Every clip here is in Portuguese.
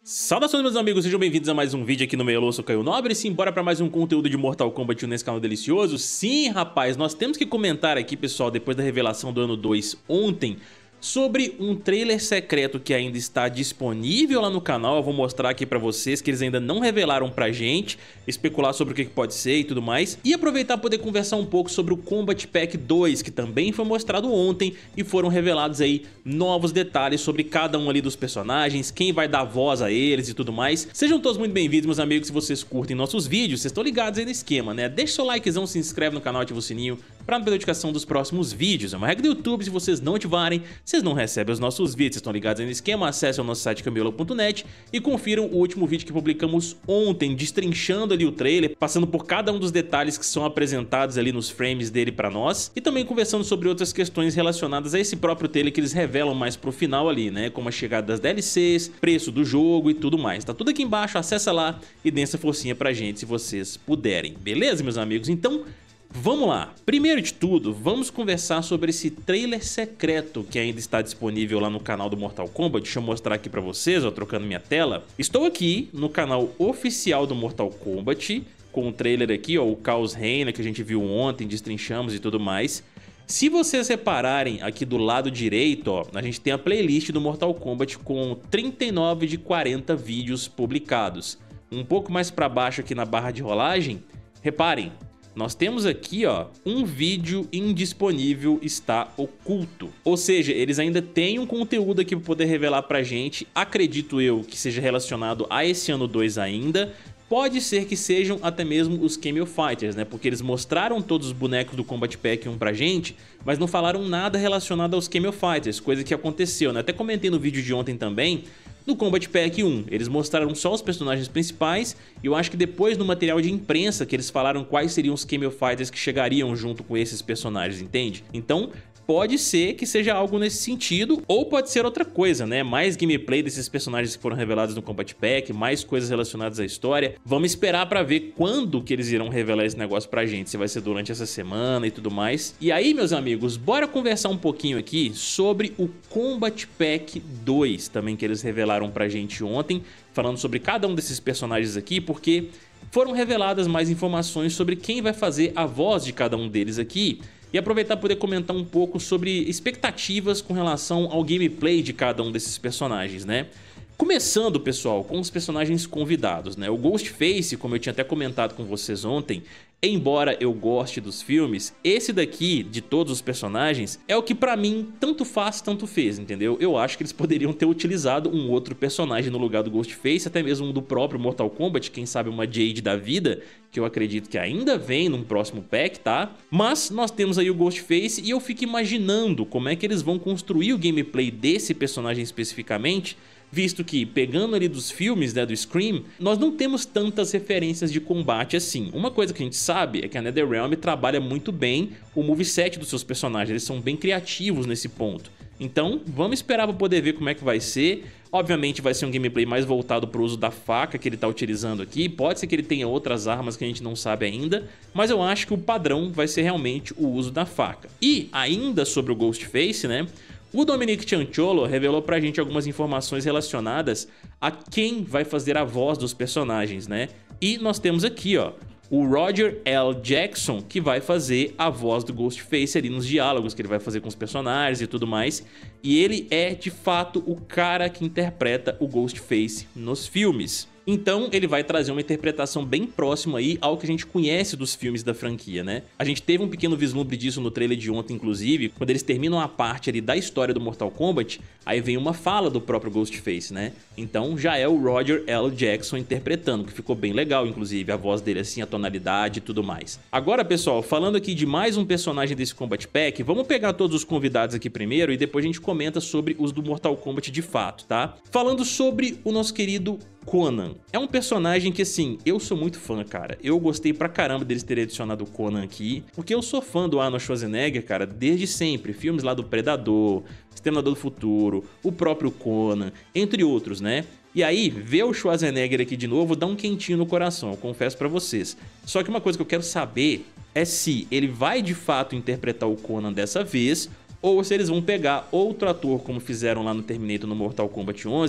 Saudações, meus amigos, sejam bem-vindos a mais um vídeo aqui no meu. Eu sou Caio Nobre e simbora para mais um conteúdo de Mortal Kombat nesse canal delicioso. Sim, rapaz, nós temos que comentar aqui, pessoal, depois da revelação do ano 2 ontem, sobre um trailer secreto que ainda está disponível lá no canal. Eu vou mostrar aqui pra vocês que eles ainda não revelaram pra gente, especular sobre o que pode ser e tudo mais, e aproveitar para poder conversar um pouco sobre o Combat Pack 2, que também foi mostrado ontem e foram revelados aí novos detalhes sobre cada um ali dos personagens, quem vai dar voz a eles e tudo mais. Sejam todos muito bem-vindos, meus amigos. Se vocês curtem nossos vídeos, vocês estão ligados aí no esquema, né? Deixa seu likezão, se inscreve no canal, ativa o sininho para não perder a notificação dos próximos vídeos. É uma regra do YouTube, se vocês não ativarem, vocês não recebem os nossos vídeos. Vocês estão ligados aí no esquema? Acessem o nosso site camelo.net e confiram o último vídeo que publicamos ontem, destrinchando ali o trailer, passando por cada um dos detalhes que são apresentados ali nos frames dele pra nós, e também conversando sobre outras questões relacionadas a esse próprio trailer que eles revelam mais pro final ali, né? Como a chegada das DLCs, preço do jogo e tudo mais. Tá tudo aqui embaixo, acessa lá e dê essa forcinha pra gente se vocês puderem. Beleza, meus amigos? Então, vamos lá. Primeiro de tudo, vamos conversar sobre esse trailer secreto que ainda está disponível lá no canal do Mortal Kombat. Deixa eu mostrar aqui pra vocês, ó, trocando minha tela. Estou aqui no canal oficial do Mortal Kombat, com o trailer aqui, ó, o Caos Reina, que a gente viu ontem, destrinchamos e tudo mais. Se vocês repararem aqui do lado direito, ó, a gente tem a playlist do Mortal Kombat com 39 de 40 vídeos publicados. Um pouco mais pra baixo aqui na barra de rolagem, reparem, nós temos aqui, ó, um vídeo indisponível está oculto. Ou seja, eles ainda têm um conteúdo aqui para poder revelar pra gente. Acredito eu que seja relacionado a esse ano 2 ainda. Pode ser que sejam até mesmo os Cameo Fighters, né? Porque eles mostraram todos os bonecos do Combat Pack 1 pra gente, mas não falaram nada relacionado aos Cameo Fighters, coisa que aconteceu, né? Até comentei no vídeo de ontem também. No Combat Pack 1, eles mostraram só os personagens principais, e eu acho que depois no material de imprensa que eles falaram quais seriam os Cameo Fighters que chegariam junto com esses personagens, entende? Então, pode ser que seja algo nesse sentido, ou pode ser outra coisa, né? Mais gameplay desses personagens que foram revelados no Combat Pack, mais coisas relacionadas à história. Vamos esperar pra ver quando que eles irão revelar esse negócio pra gente, se vai ser durante essa semana e tudo mais. E aí, meus amigos, bora conversar um pouquinho aqui sobre o Combat Pack 2, também que eles revelaram pra gente ontem, falando sobre cada um desses personagens aqui, porque foram reveladas mais informações sobre quem vai fazer a voz de cada um deles aqui, e aproveitar para poder comentar um pouco sobre expectativas com relação ao gameplay de cada um desses personagens, né? Começando, pessoal, com os personagens convidados, né? O Ghostface, como eu tinha até comentado com vocês ontem, embora eu goste dos filmes, esse daqui, de todos os personagens, é o que pra mim tanto faz, tanto fez, entendeu? Eu acho que eles poderiam ter utilizado um outro personagem no lugar do Ghostface, até mesmo um do próprio Mortal Kombat, quem sabe uma Jade da vida, que eu acredito que ainda vem num próximo pack, tá? Mas nós temos aí o Ghostface e eu fico imaginando como é que eles vão construir o gameplay desse personagem especificamente, visto que, pegando ali dos filmes, né, do Scream, nós não temos tantas referências de combate assim. Uma coisa que a gente sabe é que a NetherRealm trabalha muito bem o moveset dos seus personagens, eles são bem criativos nesse ponto. Então, vamos esperar para poder ver como é que vai ser. Obviamente vai ser um gameplay mais voltado para o uso da faca que ele está utilizando aqui. Pode ser que ele tenha outras armas que a gente não sabe ainda, mas eu acho que o padrão vai ser realmente o uso da faca. E ainda sobre o Ghostface, né? O Dominic Cianciolo revelou pra gente algumas informações relacionadas a quem vai fazer a voz dos personagens, né? E nós temos aqui, ó, o Roger L. Jackson, que vai fazer a voz do Ghostface ali nos diálogos que ele vai fazer com os personagens e tudo mais. E ele é, de fato, o cara que interpreta o Ghostface nos filmes. Então ele vai trazer uma interpretação bem próxima aí ao que a gente conhece dos filmes da franquia, né? A gente teve um pequeno vislumbre disso no trailer de ontem, inclusive, quando eles terminam a parte ali da história do Mortal Kombat, aí vem uma fala do próprio Ghostface, né? Então já é o Roger L. Jackson interpretando, que ficou bem legal, inclusive, a voz dele assim, a tonalidade e tudo mais. Agora, pessoal, falando aqui de mais um personagem desse Combat Pack, vamos pegar todos os convidados aqui primeiro e depois a gente comenta sobre os do Mortal Kombat de fato, tá? Falando sobre o nosso querido Conan. É um personagem que, assim, eu sou muito fã, cara. Eu gostei pra caramba deles terem adicionado o Conan aqui, porque eu sou fã do Arnold Schwarzenegger, cara, desde sempre. Filmes lá do Predador, Exterminador do Futuro, o próprio Conan, entre outros, né? E aí, ver o Schwarzenegger aqui de novo dá um quentinho no coração, eu confesso pra vocês. Só que uma coisa que eu quero saber é se ele vai de fato interpretar o Conan dessa vez, ou se eles vão pegar outro ator, como fizeram lá no Terminator no Mortal Kombat 11,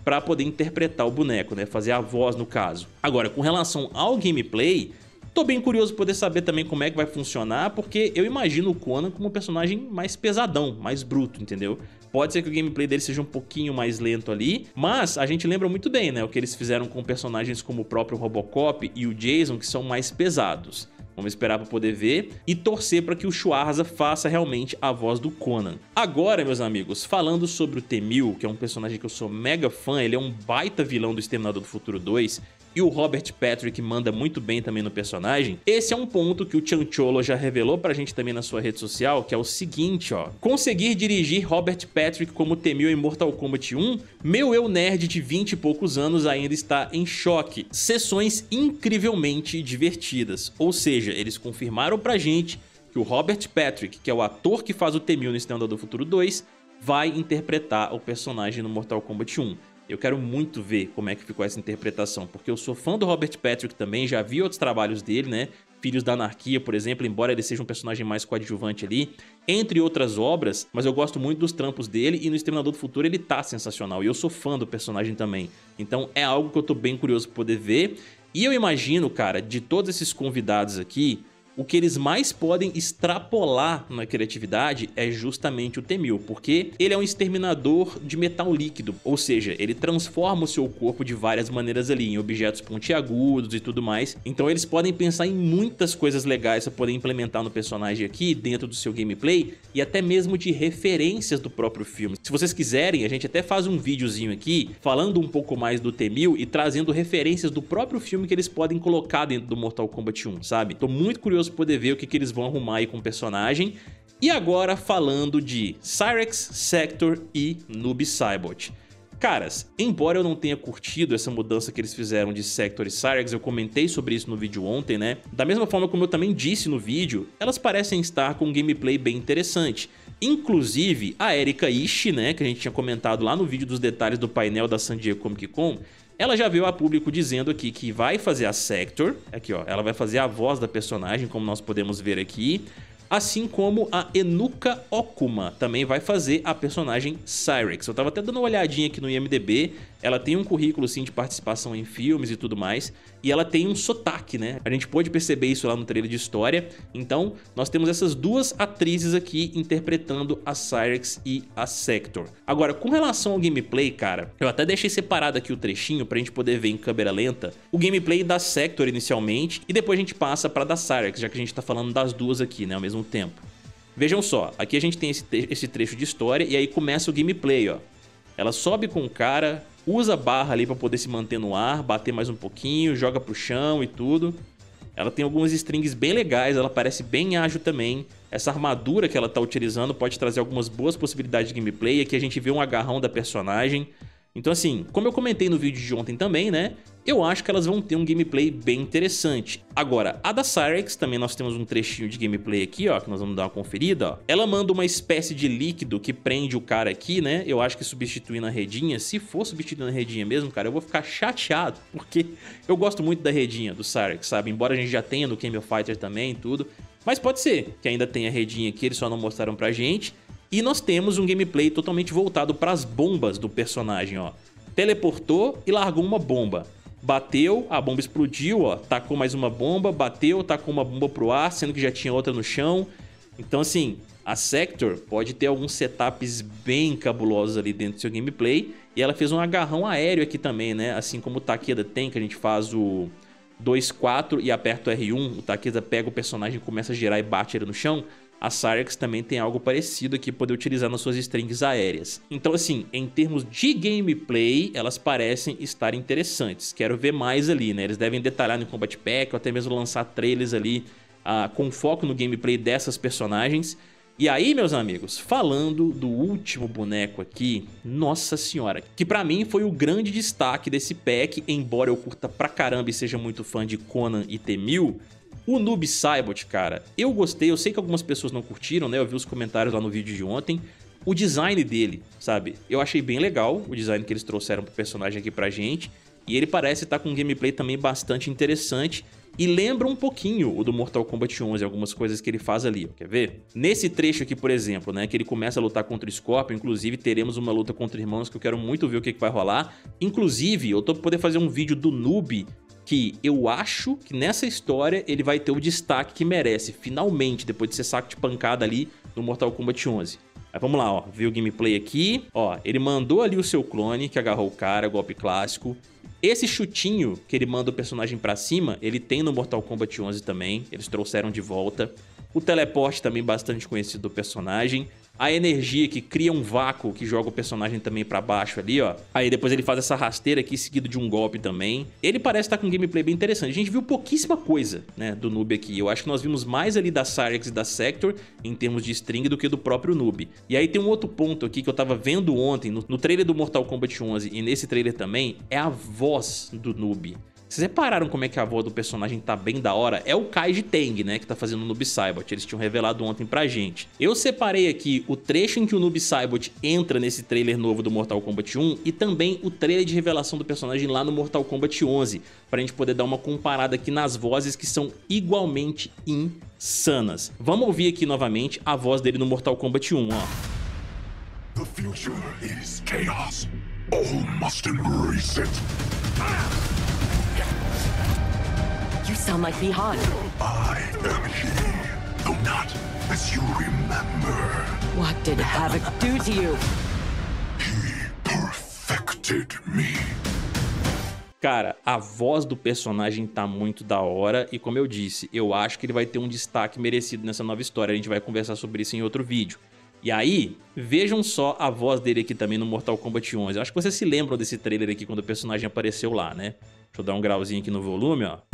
pra poder interpretar o boneco, né, fazer a voz no caso. Agora, com relação ao gameplay, tô bem curioso poder saber também como é que vai funcionar, porque eu imagino o Conan como um personagem mais pesadão, mais bruto, entendeu? Pode ser que o gameplay dele seja um pouquinho mais lento ali, mas a gente lembra muito bem, né, o que eles fizeram com personagens como o próprio Robocop e o Jason, que são mais pesados. Vamos esperar para poder ver e torcer para que o Schwarza faça realmente a voz do Conan. Agora, meus amigos, falando sobre o T-1000, que é um personagem que eu sou mega fã, ele é um baita vilão do Exterminador do Futuro 2, e o Robert Patrick manda muito bem também no personagem. Esse é um ponto que o Cianciolo já revelou pra gente também na sua rede social, que é o seguinte, ó. Conseguir dirigir Robert Patrick como T-1000 em Mortal Kombat 1? Meu eu nerd de 20 e poucos anos ainda está em choque. Sessões incrivelmente divertidas. Ou seja, eles confirmaram pra gente que o Robert Patrick, que é o ator que faz o T-1000 no Exterminador do Futuro 2, vai interpretar o personagem no Mortal Kombat 1. Eu quero muito ver como é que ficou essa interpretação, porque eu sou fã do Robert Patrick também, já vi outros trabalhos dele, né? Filhos da Anarquia, por exemplo, embora ele seja um personagem mais coadjuvante ali, entre outras obras, mas eu gosto muito dos trampos dele e no Exterminador do Futuro ele tá sensacional, e eu sou fã do personagem também. Então é algo que eu tô bem curioso pra poder ver, e eu imagino, cara, de todos esses convidados aqui, o que eles mais podem extrapolar na criatividade é justamente o T-1000, porque ele é um exterminador de metal líquido, ou seja, ele transforma o seu corpo de várias maneiras ali, em objetos pontiagudos e tudo mais. Então eles podem pensar em muitas coisas legais para poder implementar no personagem aqui, dentro do seu gameplay, e até mesmo de referências do próprio filme. Se vocês quiserem, a gente até faz um videozinho aqui, falando um pouco mais do T-1000 e trazendo referências do próprio filme que eles podem colocar dentro do Mortal Kombat 1, sabe? Tô muito curioso poder ver o que eles vão arrumar aí com o personagem. E agora falando de Cyrax, Sector e Noob Saibot. Caras, embora eu não tenha curtido essa mudança que eles fizeram de Sector e Cyrax, eu comentei sobre isso no vídeo ontem, né? Da mesma forma como eu também disse no vídeo, elas parecem estar com um gameplay bem interessante. Inclusive, a Erika Ishii, né, que a gente tinha comentado lá no vídeo dos detalhes do painel da San Diego Comic Con, ela já veio a público dizendo aqui que vai fazer a Sector, aqui ó, ela vai fazer a voz da personagem, como nós podemos ver aqui, assim como a Enuka Okuma também vai fazer a personagem Cyrax. Eu tava até dando uma olhadinha aqui no IMDb, ela tem um currículo sim de participação em filmes e tudo mais, e ela tem um sotaque, né? A gente pôde perceber isso lá no trailer de história, então nós temos essas duas atrizes aqui interpretando a Cyrax e a Sector. Agora, com relação ao gameplay, cara, eu até deixei separado aqui o trechinho pra gente poder ver em câmera lenta o gameplay da Sector inicialmente, e depois a gente passa pra da Cyrax, já que a gente tá falando das duas aqui, né, ao mesmo tempo. Vejam só, aqui a gente tem esse trecho de história e aí começa o gameplay, ó. Ela sobe com o cara, usa a barra ali pra poder se manter no ar, bater mais um pouquinho, joga pro chão e tudo. Ela tem algumas strings bem legais, ela parece bem ágil também. Essa armadura que ela tá utilizando pode trazer algumas boas possibilidades de gameplay. Aqui a gente vê um agarrão da personagem. Então assim, como eu comentei no vídeo de ontem também, né? Eu acho que elas vão ter um gameplay bem interessante. Agora, a da Cyrax, também nós temos um trechinho de gameplay aqui, ó, que nós vamos dar uma conferida, ó. Ela manda uma espécie de líquido que prende o cara aqui, né? Eu acho que substituindo a redinha, se for substituindo a redinha mesmo, cara, eu vou ficar chateado, porque eu gosto muito da redinha do Cyrax, sabe? Embora a gente já tenha no King of Fighters também e tudo, mas pode ser que ainda tenha a redinha aqui, eles só não mostraram pra gente. E nós temos um gameplay totalmente voltado para as bombas do personagem, ó. Teleportou e largou uma bomba. Bateu, a bomba explodiu, ó, tacou mais uma bomba, bateu, tacou uma bomba pro ar, sendo que já tinha outra no chão. Então assim, a Sector pode ter alguns setups bem cabulosos ali dentro do seu gameplay. E ela fez um agarrão aéreo aqui também, né? Assim como o Takeda tem, que a gente faz o 2-4 e aperta o R1, o Takeda pega o personagem, começa a girar e bate ele no chão. A Cyrax também tem algo parecido aqui, poder utilizar nas suas strings aéreas. Então assim, em termos de gameplay, elas parecem estar interessantes. Quero ver mais ali, né? Eles devem detalhar no Combat Pack ou até mesmo lançar trailers ali com foco no gameplay dessas personagens. E aí, meus amigos, falando do último boneco aqui, nossa senhora, que pra mim foi o grande destaque desse pack, embora eu curta pra caramba e seja muito fã de Conan e T-1000, o Noob Saibot, cara, eu gostei, eu sei que algumas pessoas não curtiram, né, eu vi os comentários lá no vídeo de ontem, o design dele, sabe, eu achei bem legal o design que eles trouxeram pro personagem aqui pra gente, e ele parece estar com um gameplay também bastante interessante, e lembra um pouquinho o do Mortal Kombat 11, algumas coisas que ele faz ali, ó, quer ver? Nesse trecho aqui, por exemplo, né, que ele começa a lutar contra o Scorpion, inclusive teremos uma luta contra irmãos que eu quero muito ver o que vai rolar. Inclusive, eu tô pra poder fazer um vídeo do Noob, que eu acho que nessa história ele vai ter o destaque que merece, finalmente, depois de ser saco de pancada ali no Mortal Kombat 11. Mas vamos lá, ó, ver o gameplay aqui. Ó, ele mandou ali o seu clone, que agarrou o cara, golpe clássico. Esse chutinho que ele manda o personagem pra cima, ele tem no Mortal Kombat 11 também, eles trouxeram de volta. O teleporte também bastante conhecido do personagem. A energia que cria um vácuo que joga o personagem também pra baixo ali, ó. Aí depois ele faz essa rasteira aqui seguido de um golpe também. Ele parece estar com um gameplay bem interessante. A gente viu pouquíssima coisa, né, do Noob aqui. Eu acho que nós vimos mais ali da Cyrax e da Sector em termos de string do que do próprio Noob. E aí tem um outro ponto aqui que eu tava vendo ontem no trailer do Mortal Kombat 11 e nesse trailer também, é a voz do Noob. Vocês repararam como é que a voz do personagem tá bem da hora? É o Kaiji Tang, né, que tá fazendo o Noob Saibot. Eles tinham revelado ontem pra gente. Eu separei aqui o trecho em que o Noob Saibot entra nesse trailer novo do Mortal Kombat 1 e também o trailer de revelação do personagem lá no Mortal Kombat 11, pra gente poder dar uma comparada aqui nas vozes que são igualmente insanas. Vamos ouvir aqui novamente a voz dele no Mortal Kombat 1, ó. The future is chaos. All must embrace it. You sound like Bi-Han. I am he, though not as you remember. What did Havoc do to you? He perfected me. Cara, a voz do personagem tá muito da hora e, como eu disse, eu acho que ele vai ter um destaque merecido nessa nova história. A gente vai conversar sobre isso em outro vídeo. E aí, vejam só a voz dele aqui também no Mortal Kombat 11. Eu acho que vocês se lembram desse trailer aqui quando o personagem apareceu lá, né? Deixa eu dar um grauzinho aqui no volume, ó.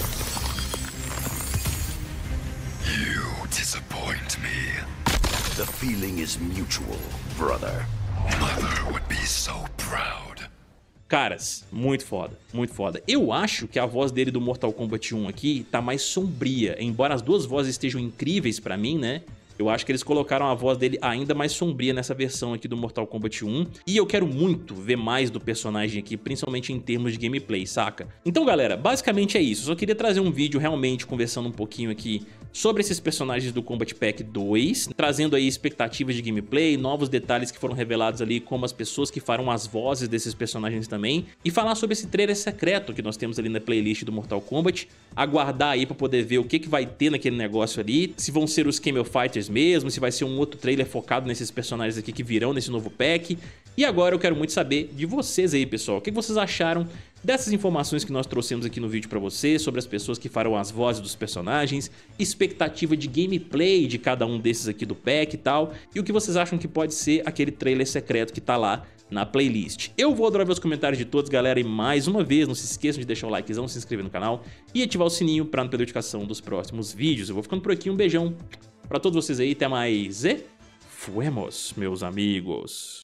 You disappoint me. The feeling is mutual, brother. Mother would be so proud. Caras, muito foda, muito foda. Eu acho que a voz dele do Mortal Kombat 1 aqui tá mais sombria. Embora as duas vozes estejam incríveis pra mim, né? Eu acho que eles colocaram a voz dele ainda mais sombria nessa versão aqui do Mortal Kombat 1. E eu quero muito ver mais do personagem aqui, principalmente em termos de gameplay, saca? Então, galera, basicamente é isso. Eu só queria trazer um vídeo realmente conversando um pouquinho aqui sobre esses personagens do Combat Pack 2, trazendo aí expectativas de gameplay, novos detalhes que foram revelados ali, como as pessoas que farão as vozes desses personagens também, e falar sobre esse trailer secreto que nós temos ali na playlist do Mortal Kombat, aguardar aí pra poder ver o que vai ter naquele negócio ali, se vão ser os Camel Fighters mesmo, se vai ser um outro trailer focado nesses personagens aqui que virão nesse novo pack. E agora eu quero muito saber de vocês aí, pessoal, o que vocês acharam dessas informações que nós trouxemos aqui no vídeo pra vocês, sobre as pessoas que farão as vozes dos personagens, expectativa de gameplay de cada um desses aqui do pack e tal, e o que vocês acham que pode ser aquele trailer secreto que tá lá na playlist. Eu vou adorar ver os comentários de todos, galera, e mais uma vez, não se esqueçam de deixar o likezão, se inscrever no canal e ativar o sininho pra não perder a notificação dos próximos vídeos. Eu vou ficando por aqui, um beijão pra todos vocês aí, até mais e fuemos, meus amigos.